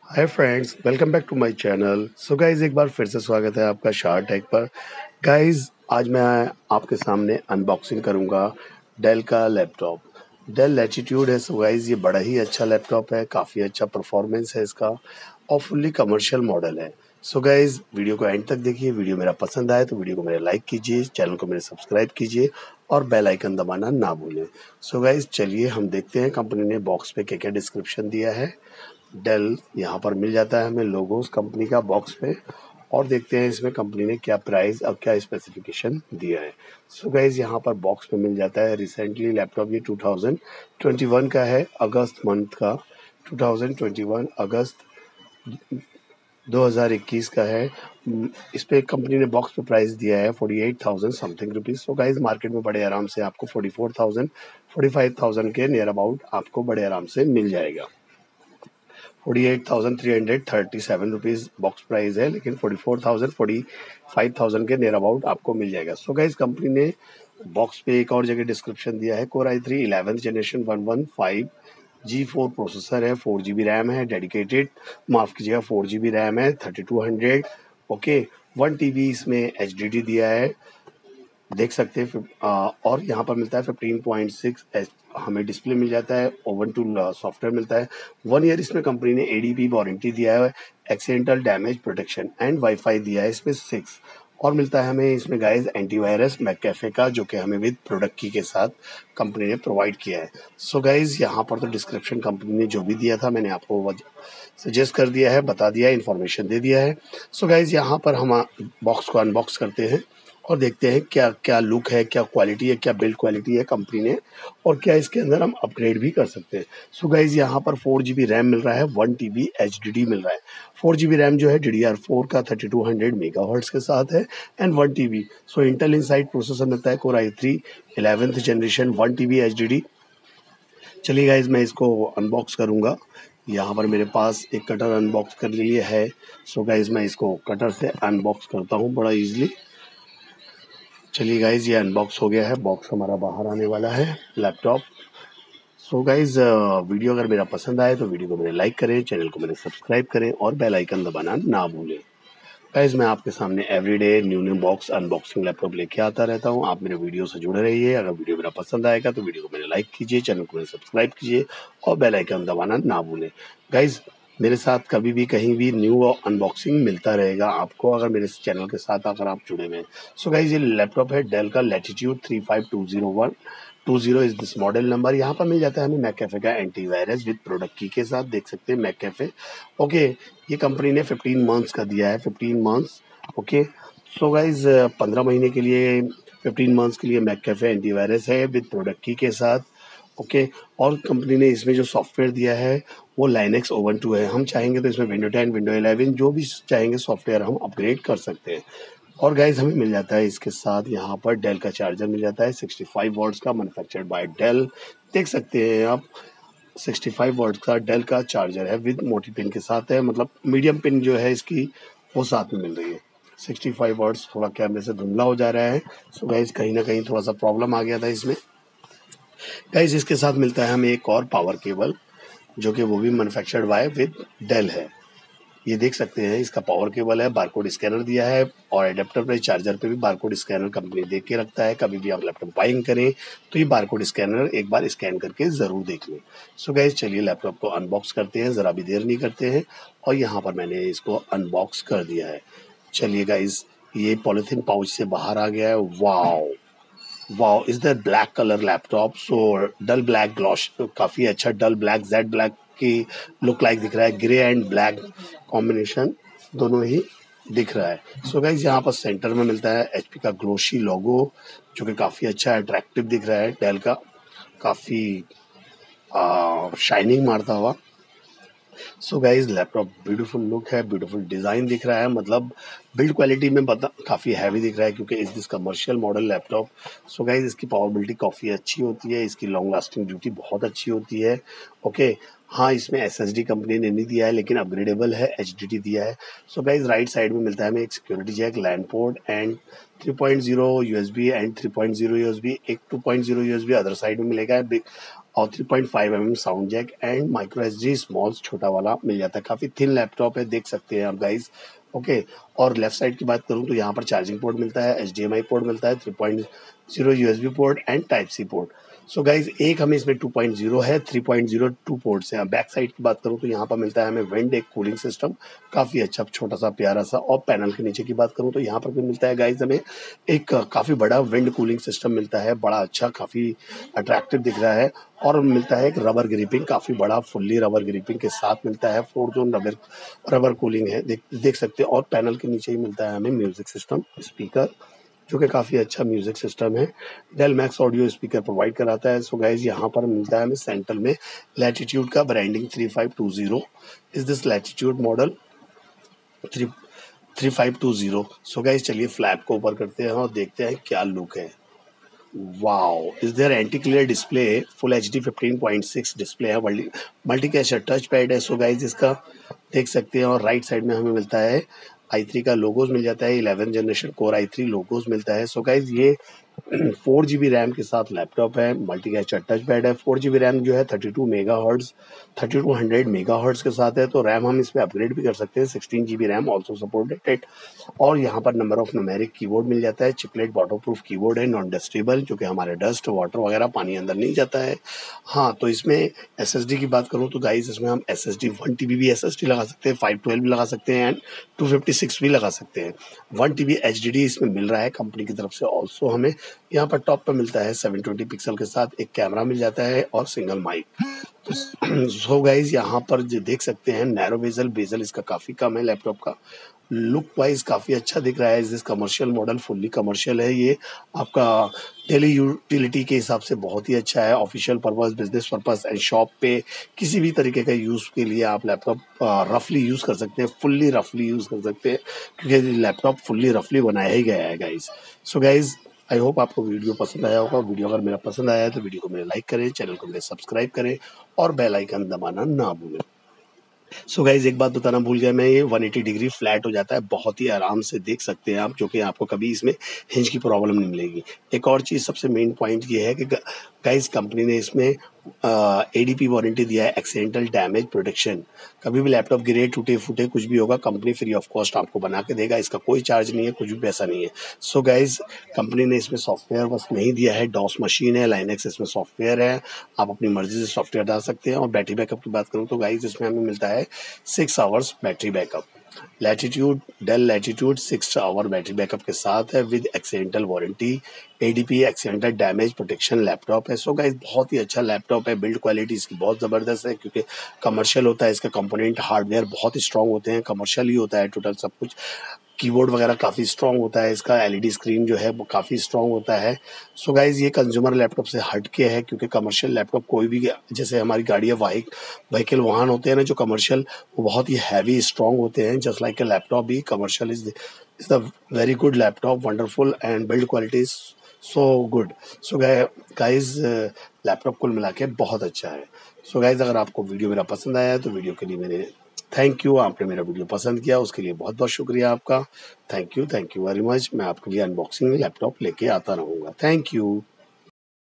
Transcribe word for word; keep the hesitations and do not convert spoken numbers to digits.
Hi friends, welcome back to my channel. So guys, एक बार फिर से स्वागत है आपका शार्क टैग पर। गाइज, आज मैं आपके सामने अनबॉक्सिंग करूंगा डेल का लैपटॉप। डेल लैटिट्यूड है। सो गाइज, ये बड़ा ही अच्छा लैपटॉप है, काफ़ी अच्छा परफॉर्मेंस है इसका और फुल्ली कमर्शियल मॉडल है। सो गाइज, वीडियो को एंड तक देखिए। वीडियो मेरा पसंद आए तो वीडियो को मेरे लाइक कीजिए, चैनल को मेरे सब्सक्राइब कीजिए और बेल आइकन दबाना ना भूलें। सो गाइज, चलिए हम देखते हैं कंपनी ने बॉक्स पे क्या क्या डिस्क्रिप्शन दिया है। डेल यहाँ पर मिल जाता है हमें लोगोस कंपनी का बॉक्स पे, और देखते हैं इसमें कंपनी ने क्या प्राइस और क्या स्पेसिफिकेशन दिया है। सो गाइज, यहाँ पर बॉक्स पे मिल जाता है रिसेंटली लैपटॉप। ये टू थाउजेंड ट्वेंटी वन का है, अगस्त मंथ का। टू थाउजेंड ट्वेंटी वन अगस्त दो हज़ार इक्कीस का है। इस पे कंपनी ने बॉक्स पे प्राइस दिया है forty eight thousand something rupees. So guys, market में बड़े आराम से आपको forty four thousand forty five thousand के नियर अबाउट आपको बड़े आराम से मिल जाएगा। Forty eight thousand three hundred thirty seven rupees box price है, लेकिन forty four thousand forty five thousand के नियर अबाउट आपको मिल जाएगा। सो गाइस, कंपनी ने बॉक्स पे एक और जगह डिस्क्रिप्शन दिया है। Core I three eleventh generation one one five G four processor है, फोर जी बी रैम है डेडिकेटेड, माफ कीजिएगा फोर जी बी रैम है, thirty two hundred. Okay, one T B इसमें एच डी डी दिया है, देख सकते हैं। और यहाँ पर मिलता है फिफ्टीन पॉइंट सिक्स हमें डिस्प्ले मिल जाता है। ओवन टू सॉफ्टवेयर मिलता है। वन ईयर इसमें कंपनी ने ए डी पी वारंटी दिया है, accidental damage protection and WiFi दिया है इसमें सिक्स। और मिलता है हमें इसमें गाइस एंटीवायरस मैकैफे का, जो कि हमें विद प्रोडक्ट की के साथ कंपनी ने प्रोवाइड किया है। सो गाइस, यहाँ पर तो डिस्क्रिप्शन कंपनी ने जो भी दिया था मैंने आपको सजेस्ट कर दिया है, बता दिया है, इन्फॉर्मेशन दे दिया है। सो गाइस, यहाँ पर हम बॉक्स को अनबॉक्स करते हैं और देखते हैं क्या क्या लुक है, क्या क्वालिटी है, क्या बिल्ड क्वालिटी है कंपनी ने, और क्या इसके अंदर हम अपग्रेड भी कर सकते हैं। सो गाइज, यहाँ पर फोर जी बी रैम मिल रहा है, one T B H D D मिल रहा है। फोर जी बी रैम जो है डी डी आर फोर का thirty two hundred mega hertz के साथ है, and one T B so Intel inside processor मिलता है, core I three eleventh generation, one T B H D D. चलिए guys, मैं इसको अनबॉक्स करूंगा। यहाँ पर मेरे पास एक कटर अनबॉक्स कर लिए है। सो गाइज, मैं इसको कटर से अनबॉक्स करता हूँ बड़ा इजीली। चलिए गाइज, ये अनबॉक्स हो गया है, बॉक्स हमारा बाहर आने वाला है लैपटॉप। सो गाइज, वीडियो अगर मेरा पसंद आए तो वीडियो को मेरे लाइक करें, चैनल को मेरे सब्सक्राइब करें और बेल आइकन दबाना ना भूलें। गाइज, मैं आपके सामने everyday new new box unboxing laptop लेके आता रहता हूँ। आप मेरे वीडियो से जुड़े रहिए। अगर वीडियो मेरा पसंद आएगा तो वीडियो को मेरे लाइक कीजिए, चैनल को मेरे सब्सक्राइब कीजिए और बेल आइकन दबाना ना भूलें। गाइज, मेरे साथ कभी भी कहीं भी न्यू अनबॉक्सिंग मिलता रहेगा आपको, अगर मेरे चैनल के साथ अगर आप जुड़े हुए हैं। सो गाइज, ये लैपटॉप है डेल का Latitude three five two zero one two zero is this model number. यहाँ पर मिल जाता है हमें मैकैफे का एंटीवायरस विद प्रोडक्ट की के साथ, देख सकते हैं मैकैफे। ओके, ये कंपनी ने फिफ्टीन मंथ्स का दिया है, fifteen months. Okay, so guys, पंद्रह महीने के लिए, फिफ्टीन मंथ्स के लिए मैकैफे एंटीवायरस है विद प्रोडक्ट की के साथ। ओके okay, और कंपनी ने इसमें जो सॉफ्टवेयर दिया है वो लाइनेक्स ओवन टू है। हम चाहेंगे तो इसमें विंडो टेन, विंडो इलेवन, जो भी चाहेंगे सॉफ्टवेयर हम अपग्रेड कर सकते हैं। और गाइज, हमें मिल जाता है इसके साथ यहाँ पर डेल का चार्जर मिल जाता है, सिक्सटी फाइव वॉट्स का, मैन्युफैक्चर्ड बाय डेल। देख सकते हैं आप, सिक्सटी फाइव वॉट्स का डेल का चार्जर है, विद मोटी पिन के साथ है, मतलब मीडियम पिन जो है इसकी वो साथ में मिल रही है। सिक्सटी फाइव वॉट्स, थोड़ा कैमरे से धुंधला हो जा रहा है। सो गाइज, कहीं ना कहीं थोड़ा सा प्रॉब्लम आ गया था इसमें। गाइज, इसके साथ मिलता है हमें एक और पावर केबल, जो कि वो भी मैन्युफैक्चर्ड बाय विद डेल है। ये देख सकते हैं, इसका पावर केबल है, बारकोड स्कैनर दिया है, और एडेप्टर पे, चार्जर पे भी बारकोड स्कैनर कंपनी दे के रखता है। कभी भी आप लैपटॉप बाइंग करें तो ये बारकोड स्कैनर एक बार स्कैन करके ज़रूर देख लें। सो गाइस, चलिए लैपटॉप को अनबॉक्स करते हैं, ज़रा भी देर नहीं करते हैं। और यहाँ पर मैंने इसको अनबॉक्स कर दिया है। चलिए गाइस, ये पॉलिथीन पाउच से बाहर आ गया है। Wow wow, is that black colour laptop, so dull black gloss, काफ़ी अच्छा डल ब्लैक, जेड ब्लैक की लुक लाइक दिख रहा है। ग्रे एंड ब्लैक कॉम्बिनेशन दोनों ही दिख रहा है। सो गाइज, यहाँ पर सेंटर में मिलता है एचपी का ग्लोशी लोगो, जो कि काफ़ी अच्छा अट्रैक्टिव दिख रहा है। डेल का काफ़ी शाइनिंग मारता हुआ। So guys, laptop beautiful look है, ब्यूटीफुल डिज़ाइन दिख रहा है, मतलब बिल्ड क्वालिटी में बता काफ़ी हैवी दिख रहा है, क्योंकि इस this commercial model laptop. So guys, इसकी पावरबिलिटी काफ़ी अच्छी होती है, इसकी लॉन्ग लास्टिंग ड्यूटी बहुत अच्छी होती है। ओके, हाँ, इसमें एसएसडी कंपनी ने नहीं दिया है, लेकिन अपग्रेडेबल है, एचडीडी दिया है। सो गाइज, राइट साइड में मिलता है हमें एक security jack, LAN port and three point zero USB and three point zero USB, एक two point zero USB other side में मिलेगा। और three point five M M sound jack and micro S D small छोटा वाला मिल जाता है। काफ़ी thin laptop है, देख सकते हैं आप गाइज। ओके, और लेफ्ट साइड की बात करूँ तो यहाँ पर चार्जिंग पोर्ट मिलता है, H D M I port मिलता है, three point zero U S B port and type C port. So guys एक हमें इसमें टू पॉइंट ज़ीरो है, three point zero two ports हैं। बैक साइड की बात करूँ तो यहाँ पर मिलता है हमें वेंट एक कूलिंग सिस्टम, काफ़ी अच्छा छोटा सा प्यारा सा। और पैनल के नीचे की बात करूँ तो यहाँ पर भी मिलता है गाइज हमें एक काफ़ी बड़ा विंड कूलिंग सिस्टम मिलता है, बड़ा अच्छा, काफ़ी अट्रैक्टिव दिख रहा है। और मिलता है एक रबर ग्रिपिंग, काफ़ी बड़ा फुल्ली रबर ग्रिपिंग के साथ मिलता है, four zone rubber rubber cooling है, देख देख सकते हैं। और पैनल के नीचे ही मिलता है हमें म्यूजिक सिस्टम स्पीकर, जो कि काफ़ी अच्छा म्यूजिक सिस्टम है। Dell Max Audio speaker provide कराता है। सो गाइज यहाँ पर मिलता है हमें सेंटर में लैटिट्यूड का branding three five two zero. Is this Latitude model three three five two zero. So guys चलिए फ्लैप को ऊपर करते हैं और देखते हैं क्या लुक है। Wow, is there anti clear display, full H D fifteen point six display है, multi multi gesture touch pad है। सो गाइज इसका देख सकते हैं। और राइट साइड में हमें मिलता है आई थ्री का लोगोज मिल जाता है, eleven generation core I three logos मिलता है। सो गाइज ये फोर जी बी रैम के साथ लैपटॉप है, मल्टी कैचर टच पैड है। फोर जी बी रैम जो है thirty two mega hertz thirty two hundred mega hertz के साथ है, तो रैम हम इसमें अपग्रेड भी कर सकते हैं। Sixteen G B RAM also supported. और यहाँ पर नंबर ऑफ न्यूमेरिक कीबोर्ड मिल जाता है, चिपलेट वाटर प्रूफ कीबोर्ड है, नॉन डस्टेबल, जो कि हमारे डस्ट वाटर वगैरह पानी अंदर नहीं जाता है। हाँ, तो इसमें एस एस डी की बात करूँ तो गाइस इसमें हम S S D one T B भी एस एस डी लगा सकते हैं, फाइव ट्वेल्व भी लगा सकते हैं एंड टू फिफ्टी सिक्स भी लगा सकते हैं। One T B H D D इसमें मिल रहा है कंपनी की तरफ से। ऑल्सो हमें यहाँ पर टॉप पे मिलता है सेवन ट्वेंटी पिक्सल के साथ एक कैमरा मिल जाता है और सिंगल माइक। तो सो गाइज यहाँ पर जो देख सकते हैं नैरो बेजल बेजल इसका काफ़ी कम है लैपटॉप का। लुक वाइज काफ़ी अच्छा दिख रहा है। इस कमर्शियल मॉडल, फुल्ली कमर्शियल है ये, आपका डेली यूटिलिटी के हिसाब से बहुत ही अच्छा है। Official purpose, business purpose and shop पे किसी भी तरीके का यूज़ के लिए आप लैपटॉप रफली यूज़ कर सकते हैं, फुल्ली रफली यूज़ कर सकते हैं, क्योंकि लैपटॉप फुल्ली रफली बनाया ही गया है guys. So guys I hope आपको वीडियो पसंद आया होगा। वीडियो अगर मेरा पसंद आया है तो वीडियो को मेरे लाइक करें, चैनल को मेरे सब्सक्राइब करें और बेल आइकन दबाना ना भूलें। सो गाइज एक बात बताना भूल गया मैं, ये वन एटी डिग्री फ्लैट हो जाता है, बहुत ही आराम से देख सकते हैं आप, जो कि आपको कभी इसमें हिंज की प्रॉब्लम नहीं मिलेगी। एक और चीज़ सबसे मेन पॉइंट ये है कि गाइज कंपनी ने इसमें ए डी पी वारंटी दिया है, एक्सीडेंटल डैमेज प्रोटेक्शन। कभी भी लैपटॉप गिरे, टूटे फूटे कुछ भी होगा, कंपनी फ्री ऑफ कॉस्ट आपको बना के देगा, इसका कोई चार्ज नहीं है, कुछ भी पैसा नहीं है। सो गाइज कंपनी ने इसमें सॉफ्टवेयर बस नहीं दिया है, डॉस मशीन है, लाइनेक्स इसमें सॉफ्टवेयर है, आप अपनी मर्जी से सॉफ्टवेयर डाल सकते हैं। और बैटरी बैकअप की बात करूँ तो गाइज इसमें हमें मिलता है six hours battery backup. Latitude Dell latitude six hour battery backup के साथ है with accidental warranty, ADP accidental damage protection laptop है। सो गाइस बहुत ही अच्छा लैपटॉप है, बिल्ड क्वालिटी इसकी बहुत ज़बरदस्त है, क्योंकि कमर्शियल होता है, इसका कंपोनेंट हार्डवेयर बहुत ही स्ट्रॉन्ग होते हैं, कमर्शियल ही होता है टोटल सब कुछ। कीबोर्ड वगैरह काफ़ी स्ट्रॉन्ग होता है, इसका एलईडी स्क्रीन जो है वो काफ़ी स्ट्रॉन्ग होता है। सो गाइज ये कंज्यूमर लैपटॉप से हट के है, क्योंकि कमर्शियल लैपटॉप कोई भी, जैसे हमारी गाड़ी या वाहिक व्हीकल वाहन होते हैं ना जो कमर्शियल, वो बहुत ही हैवी स्ट्रॉन्ग होते हैं। जस्ट लाइक ए लैपटॉप भी commercial is is the very good laptop, wonderful and build quality is so good. So guys laptop कुल मिला के बहुत अच्छा है। सो गाइज अगर आपको वीडियो मेरा पसंद आया है तो वीडियो के लिए मेरे थैंक यू, आपने मेरा वीडियो पसंद किया उसके लिए बहुत बहुत शुक्रिया आपका। Thank you, thank you very much. मैं आपके लिए अनबॉक्सिंग लैपटॉप लेके आता रहूँगा। Thank you.